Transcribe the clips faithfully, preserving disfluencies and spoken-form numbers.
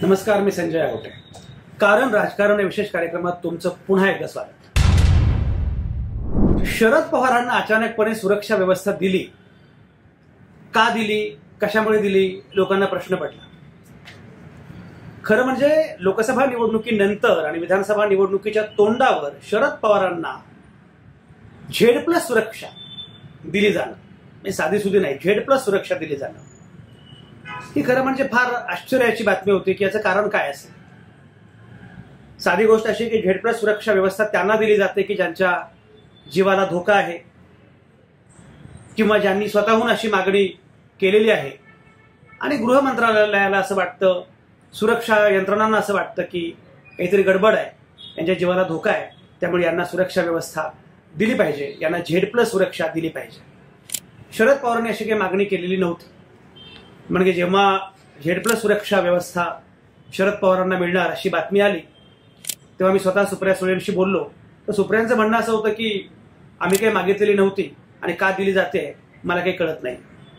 नमस्कार, मी संजय आगोटे. कारण राजकारण या विशेष कार्यक्रमात तुमचं पुन्हा एकदा स्वागत. शरद पवारांना अचानकपणे सुरक्षा व्यवस्था दिली, का दिली, कशामुळे दिली, लोकांना प्रश्न पडला. खरं म्हणजे लोकसभा निवडणुकीनंतर आणि विधानसभा निवडणुकीच्या तोंडावर शरद पवारांना झेड प्लस सुरक्षा दिली जाणं, साधी सुधी नाही, झेड प्लस सुरक्षा दिली जाणं ही खरं म्हणजे फार आश्चर्याची बातमी होती की याचं कारण काय असेल. साधी गोष्ट अशी की झेड प्लस सुरक्षा व्यवस्था त्यांना दिली जाते की ज्यांच्या जीवाला धोका आहे किंवा ज्यांनी स्वतःहून अशी मागणी केलेली आहे. आणि गृह मंत्रालयाला असं वाटतं, सुरक्षा यंत्रणांना असं वाटतं की काहीतरी गडबड आहे, यांच्या जीवाला धोका आहे, त्यामुळे यांना सुरक्षा व्यवस्था दिली पाहिजे, यांना झेड प्लस सुरक्षा दिली पाहिजे. शरद पवारांनी अशी काही मागणी केलेली नव्हती. म्हणजे जेव्हा झेड प्लस सुरक्षा व्यवस्था शरद पवारांना मिळणार अशी बातमी आली तेव्हा मी स्वतः सुप्रिया सुळेंशी बोललो. तर सुप्रियांचं म्हणणं असं होतं की आम्ही काही मागितलेली नव्हती आणि का दिली जाते मला काही कळत नाही.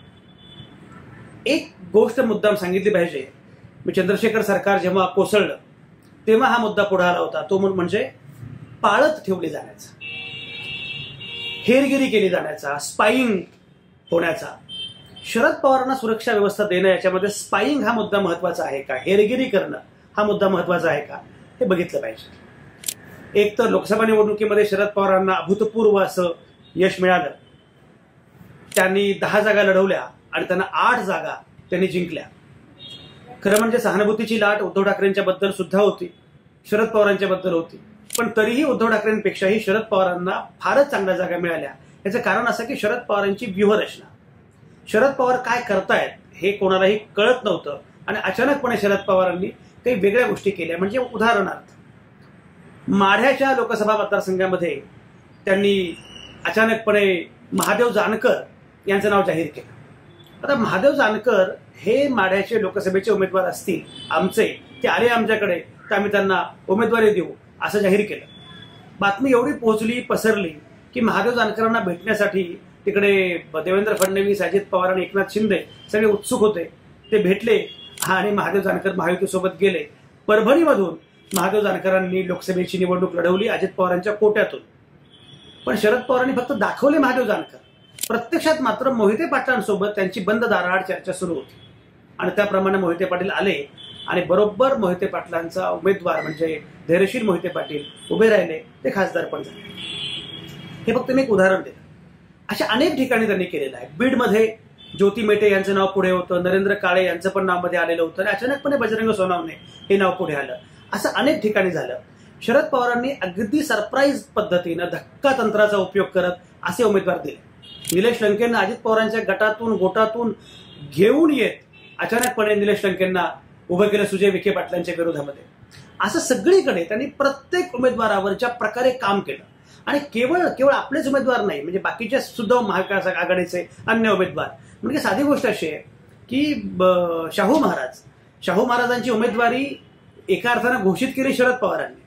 एक गोष्ट मुद्दाम सांगितली पाहिजे. मी चंद्रशेखर सरकार जेव्हा कोसळलं तेव्हा हा मुद्दा पुढे आला होता, तो म्हणजे पाळत ठेवली जाण्याचा, हेरगिरी केली जाण्याचा, स्पाईंग होण्याचा. शरद पवारांना सुरक्षा व्यवस्था देणं याच्यामध्ये स्पाईंग हा मुद्दा महत्वाचा आहे का, हेरगिरी करणं हा मुद्दा महत्वाचा आहे का, हे बघितलं पाहिजे. एक तर लोकसभा निवडणुकीमध्ये शरद पवारांना अभूतपूर्व असं यश मिळालं. त्यांनी दहा जागा लढवल्या आणि त्यांना आठ जागा त्यांनी जिंकल्या. खरं म्हणजे सहानुभूतीची लाट उद्धव ठाकरेंच्या बद्दल सुद्धा होती, शरद पवारांच्या बद्दल होती. पण तरीही उद्धव ठाकरेंपेक्षाही शरद पवारांना फारच चांगल्या जागा मिळाल्या. याचं कारण असं की शरद पवारांची व्यूहरचना, शरद पवार काय करतायत हे कोणालाही कळत नव्हतं आणि अचानकपणे शरद पवारांनी काही वेगळ्या गोष्टी केल्या. म्हणजे उदाहरणार्थ माढ्याच्या लोकसभा मतदारसंघामध्ये त्यांनी अचानकपणे महादेव जानकर यांचं नाव जाहीर केलं. आता महादेव जानकर हे माढ्याचे लोकसभेचे उमेदवार असतील आमचे, ते आले आमच्याकडे तर आम्ही त्यांना उमेदवारी देऊ असं जाहीर केलं. बातमी एवढी पोहोचली, पसरली की महादेव जानकरांना भेटण्यासाठी तिकडे देवेंद्र फडणवीस, अजित पवार आणि एकनाथ शिंदे सगळे उत्सुक होते. ते भेटले आणि महादेव जानकर महायुतीसोबत गेले. परभणीमधून महादेव जानकरांनी लोकसभेची निवडणूक लढवली अजित पवारांच्या कोट्यातून. पण शरद पवारांनी फक्त दाखवले महादेव जानकर, प्रत्यक्षात मात्र मोहिते पाटलांसोबत त्यांची बंद दाराआड चर्चा सुरू होती. आणि त्याप्रमाणे मोहिते पाटील आले आणि बरोबर मोहिते पाटलांचा उमेदवार म्हणजे धैर्यशील मोहिते पाटील उभे राहिले, ते खासदार पण झाले. हे फक्त मी एक उदाहरण देतो. अशा अनेक ठिकाणी त्यांनी केलेलं आहे. बीडमध्ये ज्योती मेटे यांचं नाव पुढे होतं, नरेंद्र काळे यांचं पण नाव मध्ये आलेलं होतं आणि अचानकपणे बजरंग सोनवणे हे नाव पुढे आलं. असं अनेक ठिकाणी झालं. शरद पवारांनी अगदी सरप्राईज पद्धतीनं धक्का तंत्राचा उपयोग करत असे उमेदवार दिले. निलेश लंकेंना अजित पवारांच्या गटातून गोटातून घेऊन येत अचानकपणे निलेश लंकेंना उभं केलं सुजय विखे पाटलांच्या विरोधामध्ये. असं सगळीकडे त्यांनी प्रत्येक उमेदवारावर ज्या प्रकारे काम केलं. आणि केवळ केवळ आपलेच उमेदवार नाही, म्हणजे बाकीचे सुद्धा महाविकास आघाडीचे अन्य उमेदवार. म्हणजे साधी गोष्ट अशी आहे की शाहू महाराज शाहू महाराजांची उमेदवारी एका अर्थानं घोषित केली शरद पवारांनी,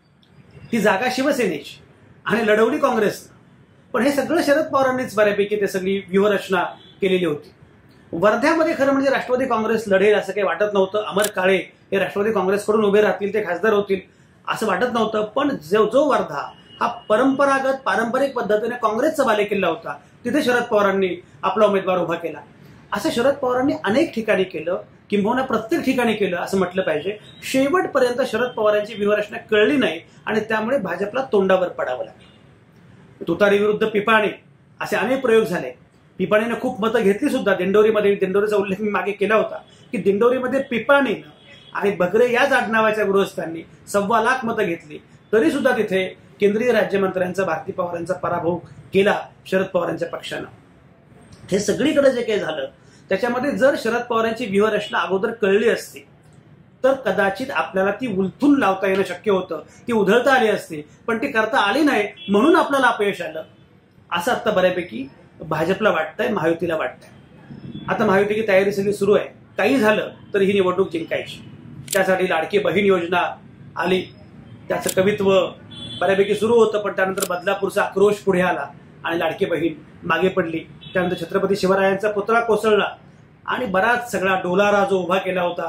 ती जागा शिवसेनेची आणि लढवली काँग्रेसनं. पण हे सगळं शरद पवारांनीच बऱ्यापैकी ते सगळी व्यूहरचना केलेली होती. वर्ध्यामध्ये खरं म्हणजे राष्ट्रवादी काँग्रेस लढेल असं काही वाटत नव्हतं. अमर काळे हे राष्ट्रवादी काँग्रेसकडून उभे राहतील, ते खासदार होतील असं वाटत नव्हतं. पण जो जो वर्धा हा परंपरागत पारंपरिक पद्धतीने काँग्रेसचा बालेकिल्ला होता, तिथे शरद पवारांनी आपला उमेदवार उभा केला. असं शरद पवारांनी अनेक ठिकाणी केलं, किंबहुना प्रत्येक ठिकाणी केलं असं म्हटलं पाहिजे. शेवटपर्यंत शरद पवारांची व्यूहरचना कळली नाही आणि त्यामुळे भाजपला तोंडावर पडावं लागलं. तुतारी विरुद्ध पिपाणी असे अनेक प्रयोग झाले. पिपाणीनं खूप मतं घेतली सुद्धा. दिंडोरीमध्ये, दिंडोरीचा उल्लेख मी मागे केला होता की दिंडोरीमध्ये पिपाणीनं आणि बगरे याच आडनावाच्या गृहस्थांनी सव्वा लाख मतं घेतली. तरी सुद्धा तिथे केंद्रीय राज्यमंत्र्यांचा, भारती पवारांचा पराभव केला शरद पवारांच्या पक्षानं. हे सगळीकडे जे काही झालं त्याच्यामध्ये जर शरद पवारांची व्यूहरचना अगोदर कळली असती तर कदाचित आपल्याला ती उलथून लावता येणं शक्य होतं, ती उधळता आली असती. पण ती करता आली नाही म्हणून आपल्याला अपयश आलं असं आता बऱ्यापैकी भाजपला वाटतंय, महायुतीला वाटतंय. आता महायुतीची तयारी सगळी सुरू आहे. काही झालं तर ही निवडणूक जिंकायची. त्यासाठी लाडकी बहीण योजना आली, त्याचं कवित्व बऱ्यापैकी सुरू होतं. पण त्यानंतर बदलापूरचा आक्रोश पुढे आला आणि लाडकी बहीण मागे पडली. त्यानंतर छत्रपती शिवरायांचा पुतळा कोसळला आणि बराच सगळा डोलारा जो उभा केला होता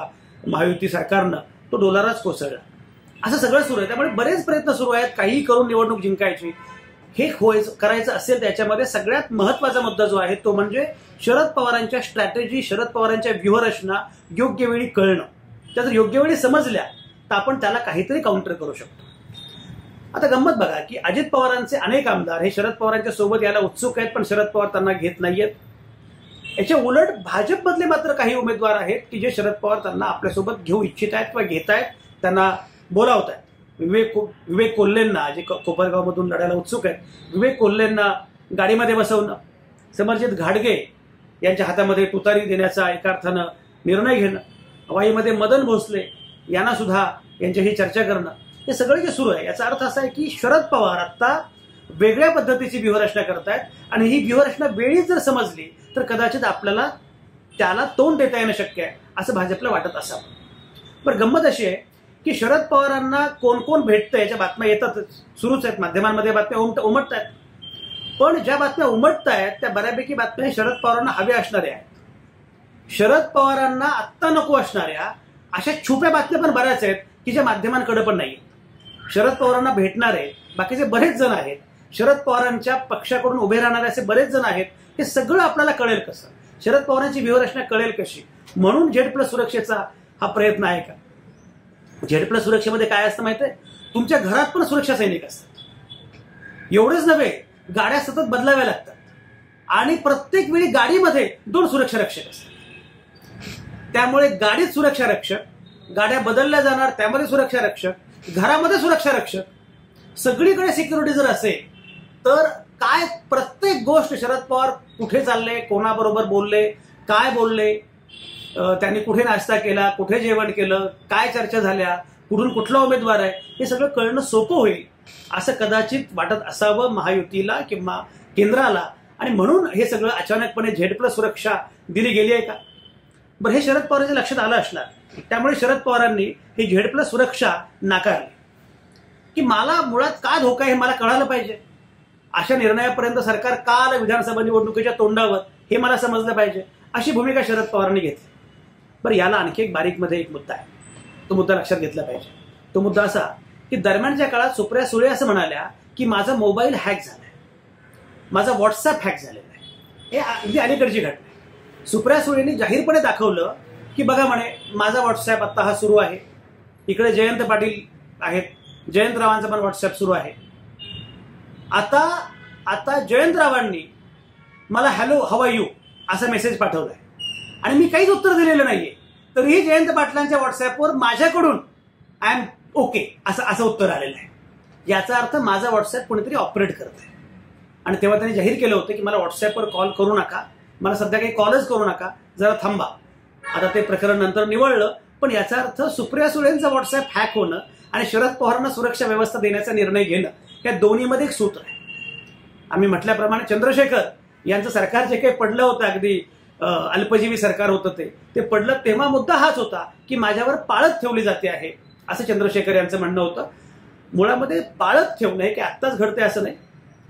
महायुती सरकारनं तो डोलाराच कोसळला. असं सगळं सुरू आहे. त्यामुळे बरेच प्रयत्न सुरू आहेत काही करून निवडणूक जिंकायची. हे करायचं असेल त्याच्यामध्ये सगळ्यात महत्वाचा मुद्दा जो आहे तो म्हणजे शरद पवारांच्या स्ट्रॅटेजी, शरद पवारांच्या व्यूहरचना योग्य वेळी कळणं. त्या जर योग्य वेळी समजल्या तर आपण त्याला काहीतरी काउंटर करू शकतो. आता गंमत बघा की अजित पवारांचे अनेक आमदार हे शरद पवारांच्या सोबत यायला उत्सुक आहेत, पण शरद पवार त्यांना घेत नाहीयेत. याच्या उलट भाजपमधले मात्र काही उमेदवार आहेत की जे शरद पवार त्यांना आपल्यासोबत घेऊ इच्छित आहेत किंवा घेत आहेत, त्यांना बोलावत आहेत. विवेक विवेक कोल्हेंना, जे कोपरगावमधून लढायला उत्सुक आहेत, विवेक कोल्हेंना गाडीमध्ये बसवणं, समरजित घाटगे यांच्या हातामध्ये तुतारी देण्याचा एका अर्थानं निर्णय घेणं, हवाईमध्ये मदन भोसले यांना सुद्धा यांच्याशी चर्चा करणं, हे सगळं जे सुरू आहे याचा अर्थ असा आहे की शरद पवार आता वेगळ्या पद्धतीची व्यूहरचना करतायत आणि ही व्यूहरचना वेळीच जर समजली तर कदाचित आपल्याला त्याला तोंड देता येणं शक्य आहे असं भाजपला वाटत असावं. पण गंमत अशी आहे की शरद पवारांना कोण कोण भेटतं याच्या बातम्या येतातच, सुरूच आहेत, माध्यमांमध्ये बातम्या उमट उमटत आहेत. पण ज्या बातम्या उमटत आहेत त्या बऱ्यापैकी बातम्या शरद पवारांना हव्या असणाऱ्या आहेत. शरद पवारांना आत्ता नको असणाऱ्या अशा छुप्या बातम्या पण बऱ्याच आहेत की ज्या माध्यमांकडे पण नाही. शरद पवारांना भेटणारे बाकीचे बरेच जण आहेत, शरद पवारांच्या पक्षाकडून उभे राहणारे असे बरेच जण आहेत. हे सगळं आपल्याला कळेल कसं, शरद पवारांची व्यूहरचना कळेल कशी, म्हणून झेड प्लस सुरक्षेचा हा प्रयत्न आहे का. झेड प्लस सुरक्षेमध्ये काय असतं माहिती आहे, तुमच्या घरात पण सुरक्षा सैनिक असतात. एवढेच नव्हे, गाड्या सतत बदलाव्या लागतात आणि प्रत्येक वेळी गाडीमध्ये दोन सुरक्षा रक्षक असतात. त्यामुळे गाडीत सुरक्षा रक्षक, गाड्या बदलल्या जाणार त्यामध्ये सुरक्षा रक्षक, घरामध्ये सुरक्षा रक्षक, सगळीकडे सिक्युरिटी जर असेल तर काय प्रत्येक गोष्ट शरद पवार कुठे चालले, कोणाबरोबर बोलले, काय बोलले, त्यांनी कुठे नाश्ता केला, कुठे जेवण केलं, काय चर्चा झाल्या, कुठून कुठला उमेदवार आहे, हे सगळं कळणं सोपं होईल असं कदाचित वाटत असावं महायुतीला किंवा केंद्राला. आणि म्हणून हे सगळं अचानकपणे झेड प्लस सुरक्षा दिली गेली आहे का. बरं, हे शरद पवारांच्या लक्षात आलं असणार. त्यामुळे शरद पवारांनी ही झेड प्लस सुरक्षा नाकारली की मला मुळात का धोका हे मला कळालं पाहिजे. अशा निर्णयापर्यंत सरकार का आलं विधानसभा निवडणुकीच्या तोंडावर हे मला समजलं पाहिजे, अशी भूमिका शरद पवारांनी घेतली. बरं, याला आणखी एक बारीकमध्ये एक मुद्दा आहे, तो मुद्दा लक्षात घेतला पाहिजे. तो मुद्दा असा की दरम्यानच्या काळात सुप्रिया सुळे असं म्हणाल्या की माझा मोबाईल हॅक झालाय, माझा व्हॉट्सअप हॅक झालेला आहे. हे अगदी अलीकडची घटना आहे. सुप्रिया सुळेंनी जाहीरपणे दाखवलं की बघा म्हणे माझा व्हॉट्सअप आता हा सुरू आहे, इकडे जयंत पाटील आहेत, जयंतरावांचा पण व्हॉट्सअप सुरू आहे. आता आता जयंतरावांनी मला हॅलो हाऊ आर यू असा मेसेज पाठवलाय आणि मी काहीच उत्तर दिलेलं नाहीये, तरीही जयंत पाटलांच्या व्हॉट्सअपवर माझ्याकडून आय एम ओके असं असं उत्तर आलेलं आहे. याचा अर्थ माझा व्हॉट्सअप कोणीतरी ऑपरेट करत आहे. आणि तेव्हा त्यांनी जाहीर केलं होतं की मला व्हॉट्सअपवर कॉल करू नका, मला सध्या काही कॉलच करू नका, जरा थांबा. आता ते प्रकरण नंतर निवळलं, पण याचा अर्थ सुप्रिया सुळेंचं व्हॉट्सअप हॅक होणं आणि शरद पवारांना सुरक्षा व्यवस्था देण्याचा निर्णय घेणं या दोन्हीमध्ये एक सूत्र आहे. आम्ही म्हटल्याप्रमाणे चंद्रशेखर यांचं सरकार जे काही पडलं होतं, अगदी अल्पजीवी सरकार होतं ते ते पडलं तेव्हा मुद्दा हाच होता की माझ्यावर पाळत ठेवली जाते आहे असं चंद्रशेखर यांचं म्हणणं होतं. मुळामध्ये पाळत ठेवणं हे की आत्ताच घडते असं नाही,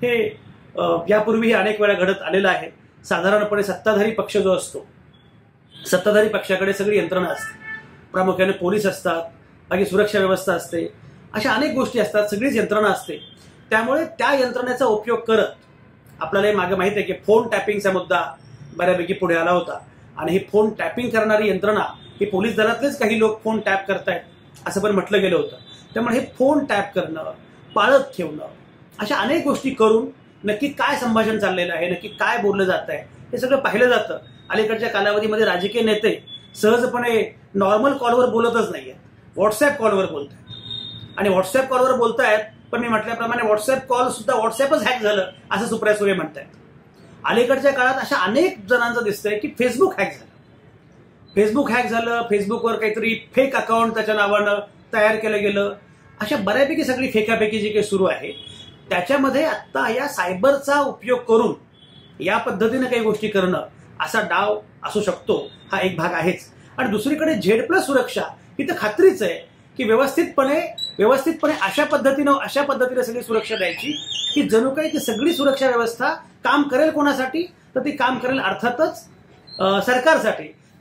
हे यापूर्वीही अनेक वेळा घडत आलेलं आहे. साधारणपणे सत्ताधारी पक्ष जो असतो, सत्ताधारी पक्षाकडे सगळी यंत्रणा असते, प्रामुख्याने पोलीस असतात, बाकी सुरक्षा व्यवस्था असते, अशा अनेक गोष्टी असतात, सगळीच यंत्रणा असते. त्यामुळे त्या यंत्रणेचा उपयोग करत आपल्याला हे मागे माहिती आहे की फोन टॅपिंगचा मुद्दा बऱ्यापैकी पुढे आला होता आणि ही फोन टॅपिंग करणारी यंत्रणा ही पोलीस दलातलेच काही लोक फोन टॅप करतायत असं पण म्हटलं गेलं होतं. त्यामुळे हे फोन टॅप करणं, पाळत ठेवणं, अशा अनेक गोष्टी करून नक्की काय संभाषण चाललेलं आहे, नक्की काय बोललं जात आहे हे सगळं पाहिलं जातं. अलीकडच्या कालावधीमध्ये राजकीय नेते सहजपणे नॉर्मल कॉलवर बोलतच नाहीयेत, व्हॉट्सअप कॉलवर बोलतायत आणि व्हॉट्सअप कॉलवर बोलतायत. पण मी म्हटल्याप्रमाणे व्हॉट्सअप कॉल सुद्धा व्हॉट्सअपच हॅक झालं असं सुप्रिया सुळे म्हणतायत. अलीकडच्या काळात अशा अनेक जणांचं दिसतंय की फेसबुक हॅक झालं, फेसबुक हॅक झालं, फेसबुकवर काहीतरी फेक अकाउंट त्याच्या नावानं तयार केलं गेलं. अशा बऱ्यापैकी सगळी फेकाफेकी जी काही सुरू आहे त्याच्यामध्ये आता या सायबरचा उपयोग करून या पद्धतीने काही गोष्टी करणं असा डाव असू शकतो, हा एक भाग आहेच. आणि दुसरीकडे झेड प्लस सुरक्षा ही तर खात्रीच आहे की व्यवस्थितपणे व्यवस्थितपणे अशा पद्धतीनं अशा पद्धतीने सगळी सुरक्षा द्यायची की जणू काही ती सगळी सुरक्षा व्यवस्था काम करेल कोणासाठी, तर ती काम करेल अर्थातच सरकारसाठी.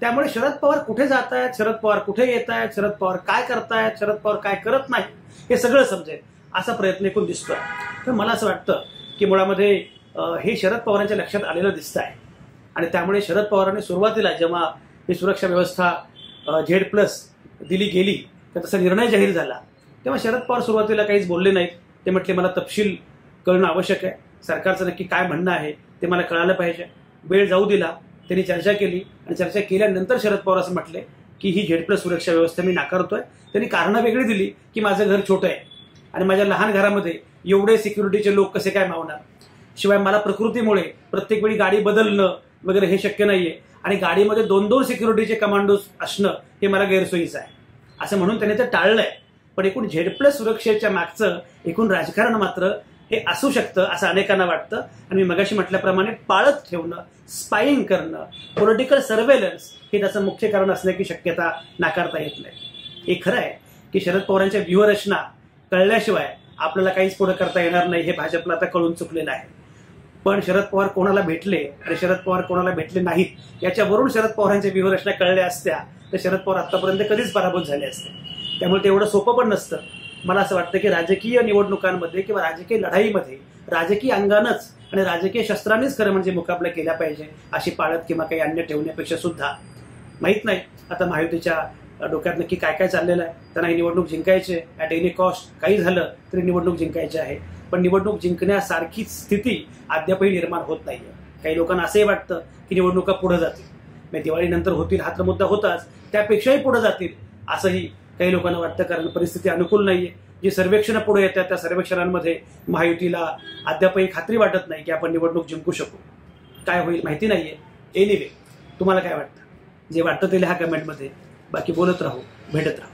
त्यामुळे शरद पवार कुठे जात आहेत, शरद पवार कुठे येत आहेत, शरद पवार काय करतायत, शरद पवार काय करत नाही, हे सगळं समजेल असा प्रयत्न एकूण दिसतोय. तर मला असं वाटतं की मुळामध्ये हे शरद पवारांच्या लक्षात आलेलं दिसत आहे. आणि त्यामुळे शरद पवारांनी सुरुवातीला जेव्हा ही सुरक्षा व्यवस्था झेड प्लस दिली गेली तर तसा निर्णय जाहीर झाला तेव्हा शरद पवार सुरुवातीला काहीच बोलले नाहीत. ते म्हटले मला तपशील कळणं आवश्यक आहे, सरकारचं नक्की काय म्हणणं आहे ते मला कळायला पाहिजे. वेळ जाऊ दिला, त्यांनी चर्चा केली आणि चर्चा केल्यानंतर शरद पवार असं म्हटले की ही झेड प्लस सुरक्षा व्यवस्था मी नाकारतोय. त्यांनी कारणं वेगळी दिली की माझं घर छोटं आहे आणि माझ्या लहान घरामध्ये एवढे सिक्युरिटीचे लोक कसे काय मावणार, शिवाय मला प्रकृतीमुळे प्रत्येक वेळी गाडी बदलणं वगैरे हे शक्य नाहीये आणि गाडीमध्ये दोन दोन सिक्युरिटीचे कमांडो असणं हे मला गैरसोयीचं आहे असं म्हणून त्यांनी ते टाळलंय. पण एकूण झेड प्लस सुरक्षेच्या मागचं एकूण राजकारण मात्र हे असू शकतं असं अनेकांना वाटतं. आणि मी मगाशी म्हटल्याप्रमाणे पाळत ठेवणं, स्पाईंग करणं, पॉलिटिकल सर्व्हेलन्स हे त्याचं मुख्य कारण असण्याची शक्यता नाकारता येत नाही. हे खरं आहे की शरद पवारांच्या व्यूहरचना कळल्याशिवाय आपल्याला काहीच पुढे करता येणार नाही हे भाजपला आता कळून चुकलेलं आहे. पण शरद पवार कोणाला भेटले आणि शरद पवार कोणाला भेटले नाहीत याच्यावरून शरद पवारांच्या व्यूहरचना कळल्या असत्या तर शरद पवार आतापर्यंत कधीच पराभूत झाले असते. त्यामुळे ते एवढं सोपं पण नसतं. मला असं वाटतं की राजकीय निवडणुकांमध्ये किंवा राजकीय लढाईमध्ये राजकीय अंगानंच आणि राजकीय शस्त्रांनीच खरं म्हणजे मुकाबला केला पाहिजे अशी पाळत किंवा काही अन्य ठेवण्यापेक्षा सुद्धा माहीत नाही आता महायुतीच्या डोक्यात नक्की काय काय चाललेलं आहे. त्यांना ही निवडणूक जिंकायचे ॲट एनी कॉस्ट, काही झालं तरी निवडणूक जिंकायची आहे. पण निवडणूक जिंकण्यासारखी स्थिती अद्यापही निर्माण होत नाहीये. काही लोकांना असंही वाटतं की निवडणुका पुढे जातील, म्हणजे दिवाळीनंतर होतील हा तर मुद्दा होताच, त्यापेक्षाही पुढे जातील असंही काही लोकांना वाटतं. कारण परिस्थिती अनुकूल नाहीये. जी सर्वेक्षणं पुढे येतात त्या सर्वेक्षणांमध्ये महायुतीला अद्यापही खात्री वाटत नाही की आपण निवडणूक जिंकू शकू. काय होईल माहिती नाहीये. एनिवे, तुम्हाला काय वाटतं? जे वाटतं ते लिहा कमेंटमध्ये. बाकी बोलत राहू, भेटत राहू.